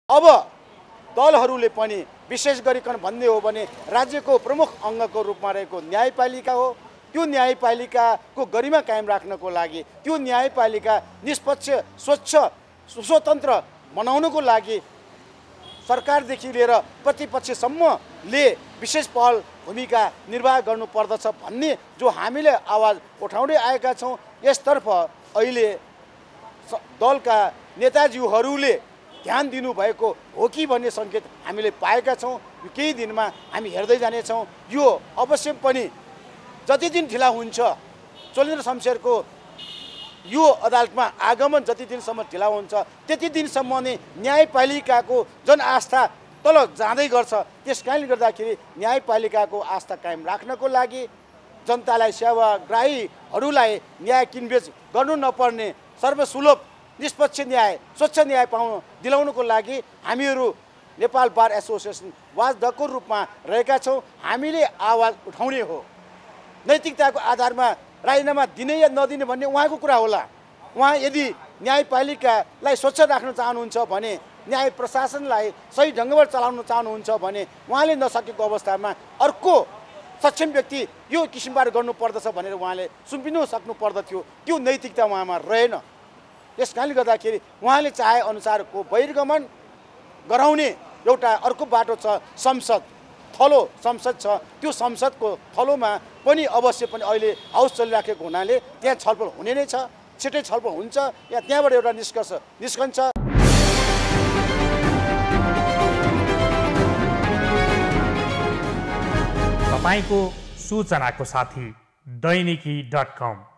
अब दलहरूले पनि विशेष गरिकन भन्ने हो भने राज्यको प्रमुख अङ्गको रूपमा रहेको न्यायपालिका हो। त्यो न्यायपालिकाको गरिमा कायम राख्नको लागि, त्यो न्यायपालिका निष्पक्ष स्वच्छ स्वतन्त्र बनाउनको लागि सरकारदेखि लिएर प्रतिपक्षसम्मले विशेष पहल भूमिका निर्वाह गर्नुपर्दछ भन्ने जो हामीले आवाज उठाउँदै आएका छौँ। यसतर्फ अहिले दलका नेताज्यूहरूले ध्यान दिनुभएको हो कि भन्ने सङ्केत हामीले पाएका छौँ। केही दिनमा हामी हेर्दै जानेछौँ। यो अवश्य पनि जति दिन ढिला हुन्छ, चोलेन्द्र शमशेरको यो अदालतमा आगमन जति दिनसम्म ढिला हुन्छ त्यति दिनसम्म नै न्यायपालिकाको जनआस्था तल जाँदै गर्छ। त्यस कारणले गर्दाखेरि न्यायपालिकाको आस्था कायम राख्नको लागि, जनतालाई सेवाग्राहीहरूलाई न्याय किनबेच गर्नु नपर्ने, सर्वसुलभ निष्पक्ष न्याय, स्वच्छ न्याय दिलाउनको लागि हामीहरू नेपाल बार एसोसिएसन वाचडगको रूपमा रहेका छौँ। हामीले आवाज उठाउने हो। नैतिकताको आधारमा राजीनामा दिने या नदिने भन्ने उहाँको कुरा होला। उहाँ यदि न्यायपालिकालाई स्वच्छ राख्न चाहनुहुन्छ भने, न्याय प्रशासनलाई सही ढङ्गबाट चलाउन चाहनुहुन्छ भने उहाँले नसकेको अवस्थामा अर्को सक्षम व्यक्ति यो किसिमबाट गर्नुपर्दछ भनेर उहाँले सुम्पिनु सक्नु पर्दथ्यो। त्यो नैतिकता उहाँमा रहेन। यस कारणले गर्दाखेरि उहाँले चाहे अनुसारको बहिर्गमन गराउने एउटा अर्को बाटो छ, संसद थलो संसद छ। त्यो संसदको थलोमा पनि अवश्य पनि अहिले हाउस चलिराखेको हुनाले त्यहाँ छलफल हुने नै छ। छिटै छलफल हुन्छ या त्यहाँबाट एउटा निष्कर्ष निस्कन्छ। तपाईको सूचनाको साथी दैनिकी.com